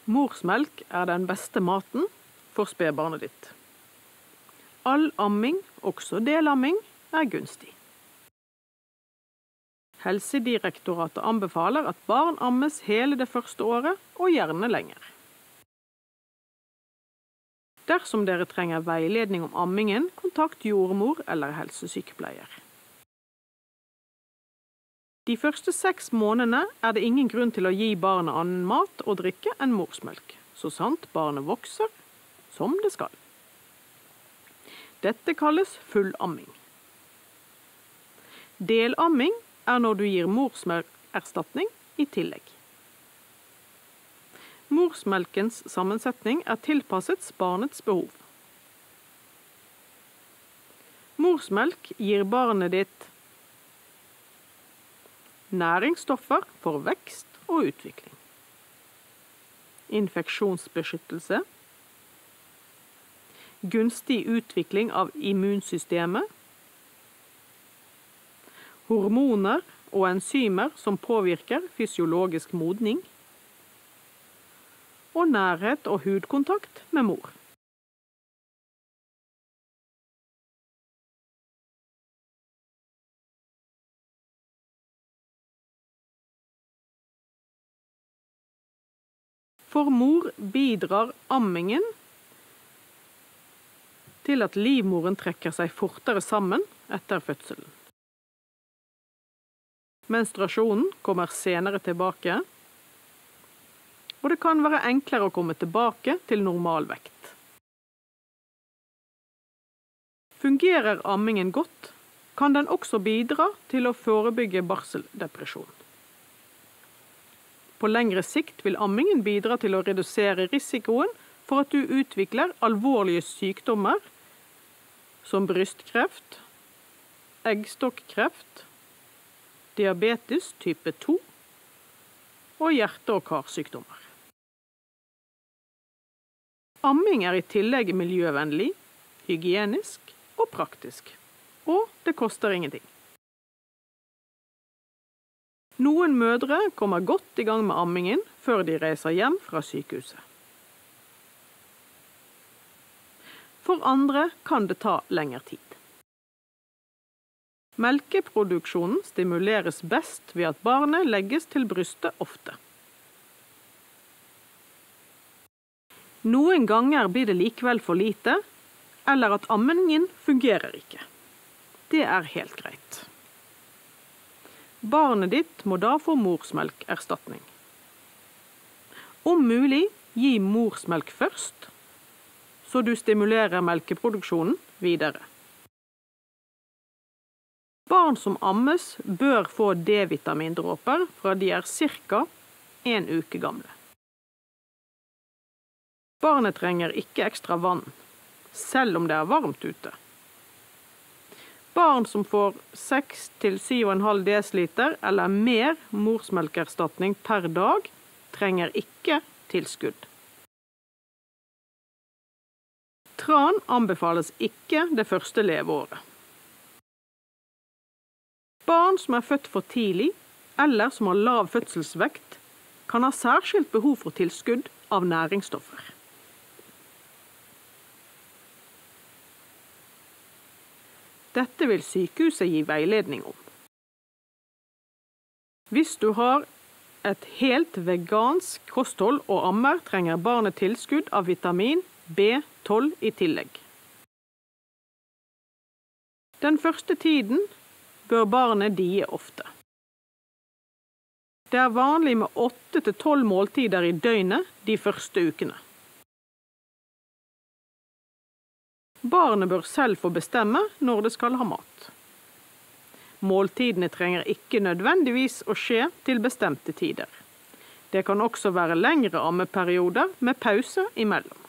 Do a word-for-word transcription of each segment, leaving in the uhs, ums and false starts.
Morsmelk er den beste maten for spedbarnet ditt. All amming, også delamming, er gunstig. Helsedirektoratet anbefaler at barn ammes hele det første året, og gjerne lenger. Dersom dere trenger veiledning om ammingen, kontakt jordmor eller helsesykepleier. De første seks månedene er det ingen grunn til å gi barnet annen mat og drikke enn morsmelk, så sant barnet vokser som det skal. Dette kalles fullamming. Delamming er når du gir morsmelkerstatning i tillegg. Morsmelkens sammensetning er tilpasset barnets behov. Morsmelk gir barnet ditt næringsstoffer for vekst og utvikling. Infeksjonsbeskyttelse. Gunstig utvikling av immunsystemet. Hormoner og enzymer som påvirker fysiologisk modning. Og nærhet og hudkontakt med mor. For mor bidrar ammingen til at livmoren trekker seg fortere sammen etter fødselen. Menstruasjonen kommer senere tilbake, og det kan være enklere å komme tilbake til normal vekt. Fungerer ammingen godt, kan den også bidra til å forebygge barseldepresjon. På lengre sikt vil ammingen bidra til å redusere risikoen for at du utvikler alvorlige sykdommer som brystkreft, eggstokkreft, diabetes type to og hjerte- og karsykdommer. Amming er i tillegg miljøvennlig, hygienisk og praktisk, og det koster ingenting. Noen mødre kommer godt i gang med ammingen før de reiser hjem fra sykehuset. For andre kan det ta lengre tid. Melkeproduksjonen stimuleres best ved at barnet legges til brystet ofte. Noen ganger blir det likevel for lite, eller at ammingen fungerer ikke. Det er helt greit. Barnet ditt må da få morsmelkerstatning. Om mulig, gi morsmelk først, så du stimulerer melkeproduksjonen videre. Barn som ammes bør få D-vitamindråper fra de er cirka en uke gamle. Barnet trenger ikke ekstra vann, selv om det er varmt ute. Barn som får seks til syv komma fem desiliter eller mer morsmelkerstatning per dag, trenger ikke tilskudd. Tran anbefales ikke det første leveåret. Barn som er født for tidlig, eller som har lav fødselsvekt, kan ha særskilt behov for tilskudd av næringsstoffer. Dette vil sykehuset gi veiledning om. Hvis du har et helt vegansk kosthold og ammer, trenger barnet tilskudd av vitamin B tolv i tillegg. Den første tiden bør barnet die ofte. Det er vanlig med åtte til tolv måltider i døgnet de første ukene. Barnet bør selv få bestemme når det skal ha mat. Måltidene trenger ikke nødvendigvis å skje til bestemte tider. Det kan også være lengre ammeperioder med pauser imellom.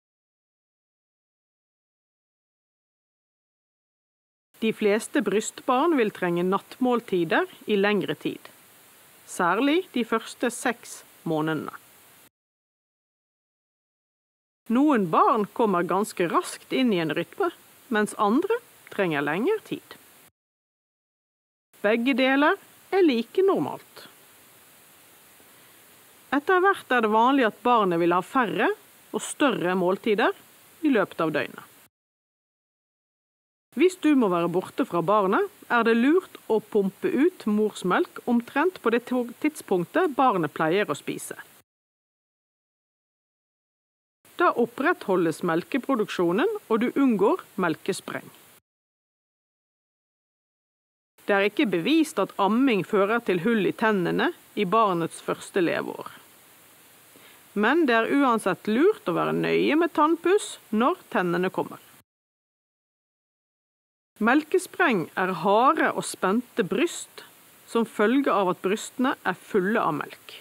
De fleste brystbarn vil trenge nattmåltider i lengre tid, særlig de første seks månedene. Noen barn kommer ganske raskt inn i en rytme, mens andre trenger lengre tid. Begge deler er like normalt. Etter hvert er det vanlig at barnet vil ha færre og større måltider i løpet av døgnet. Hvis du må være borte fra barnet, er det lurt å pumpe ut morsmelk omtrent på det tidspunktet barnet pleier å spise. Da opprettholdes melkeproduksjonen, og du unngår melkespreng. Det er ikke bevist at amming fører til hull i tennene i barnets første leveår. Men det er uansett lurt å være nøye med tannpuss når tennene kommer. Melkespreng er harde og spente bryst som følge av at brystene er fulle av melk.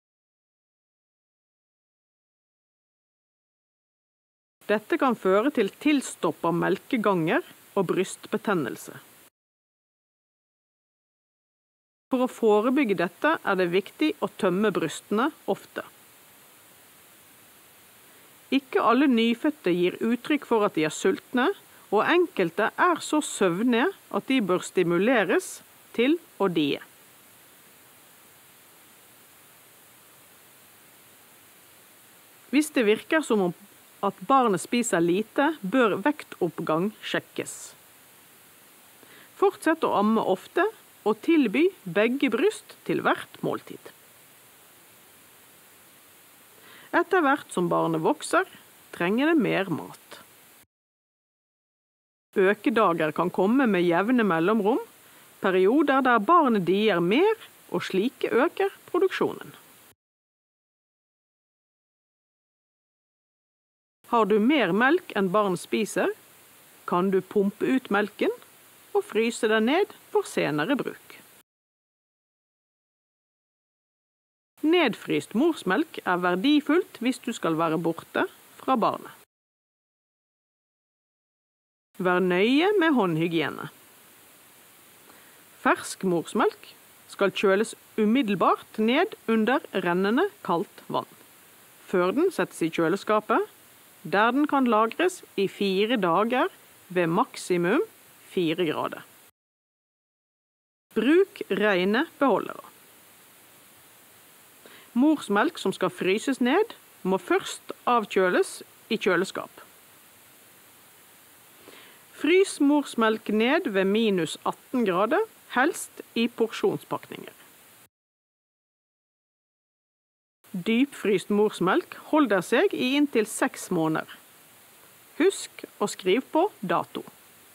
Dette kan føre til tilstoppet melkeganger og brystbetennelse. For å forebygge dette er det viktig å tømme brystene ofte. Ikke alle nyfødte gir uttrykk for at de er sultne, og enkelte er så søvnige at de bør stimuleres til å die. Hvis det virker som om at barnet spiser lite, bør vektoppgang sjekkes. Fortsett å amme ofte, og tilby begge bryst til hvert måltid. Etter hvert som barnet vokser, trenger det mer mat. Økedager kan komme med jevne mellomrom, perioder der barnet dier mer, og slike øker produksjonen. Har du mer melk enn barn spiser, kan du pumpe ut melken og fryse den ned for senere bruk. Nedfryst morsmelk er verdifullt hvis du skal være borte fra barnet. Vær nøye med håndhygiene. Fersk morsmelk skal kjøles umiddelbart ned under rennende kaldt vann, før den settes i kjøleskapet, der den kan lagres i fire dager ved maksimum fire grader. Bruk rene beholdere. Morsmelk som skal fryses ned, må først avkjøles i kjøleskap. Frys morsmelk ned ved minus atten grader, helst i porsjonspakninger. Dypfryst morsmelk holder seg i inntil seks måneder. Husk å skrive på dato.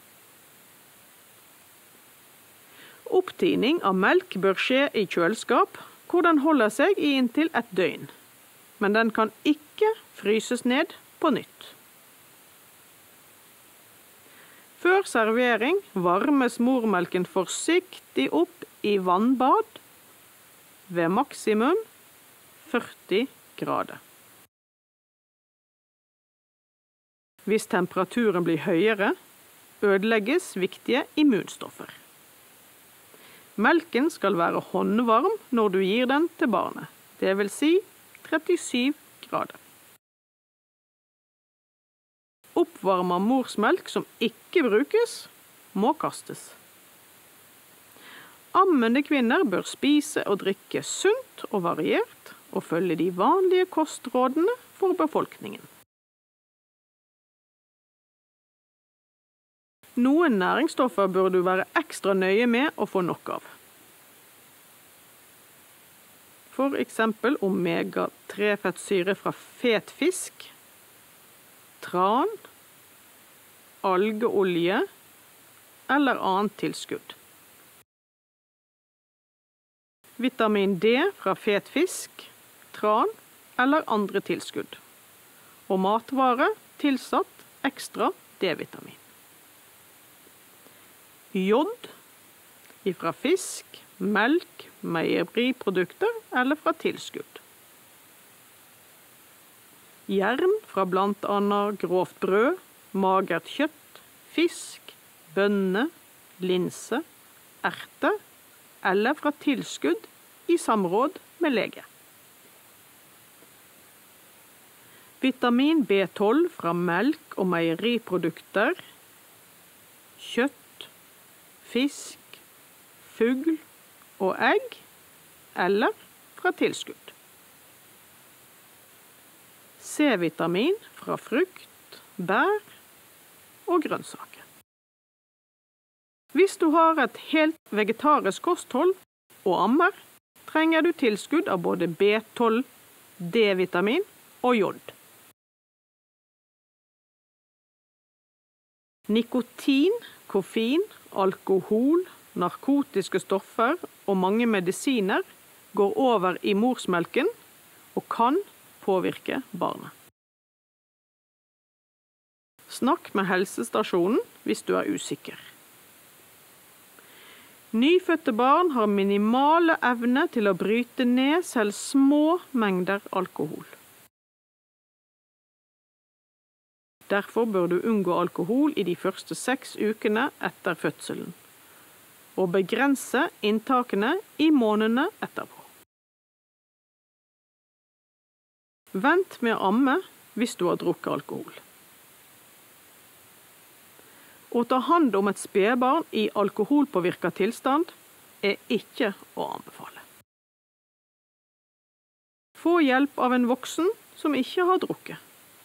Opptining av melk bør skje i kjøleskap, hvor den holder seg i inntil et døgn, men den kan ikke fryses ned på nytt. Før servering varmes mormelken forsiktig opp i vannbad ved maksimum førti grader. Hvis temperaturen blir høyere, ødelegges viktige immunstoffer. Melken skal være håndvarm når du gir den til barnet, det vil si trettisju grader. Oppvarmet morsmelk som ikke brukes, må kastes. Ammende kvinner bør spise og drikke sunt og variert, og følge de vanlige kostrådene for befolkningen. Noen næringsstoffer bør du være ekstra nøye med å få nok av. For eksempel omega tre fettsyre fra fet fisk, tran, algeolje eller annet tilskudd. Vitamin D fra fet fisk, tran eller andre tilskudd. Og matvare tilsatt ekstra D-vitamin. Jod fra fisk, melk, meieriprodukter eller fra tilskudd. Jern fra blant annet grovt brød, magert kjøtt, fisk, bønner, linse, erter eller fra tilskudd i samråd med lege. Vitamin B tolv fra melk og meieriprodukter, kjøtt, fisk, fugl og egg, eller fra tilskudd. C-vitamin fra frukt, bær og grønnsaker. Hvis du har et helt vegetarisk kosthold og ammer, trenger du tilskudd av både B tolv, D-vitamin og jod. Nikotin, koffein, alkohol, narkotiske stoffer og mange medisiner går over i morsmelken og kan påvirke barnet. Snakk med helsestasjonen hvis du er usikker. Nyfødte barn har minimale evne til å bryte ned selv små mengder alkohol. Derfor bør du unngå alkohol i de første seks ukene etter fødselen, og begrense inntakene i månedene etterpå. Vent med å amme hvis du har drukket alkohol. Å ta hand om et spedbarn i alkoholpåvirket tilstand er ikke å anbefale. Få hjelp av en voksen som ikke har drukket.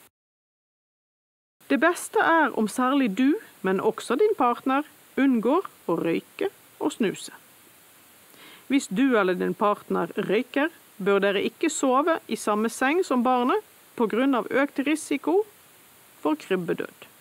Det beste er om særlig du, men også din partner, unngår å røyke og snuse. Hvis du eller din partner røyker, bør dere ikke sove i samme seng som barnet på grunn av økt risiko for krybbedød.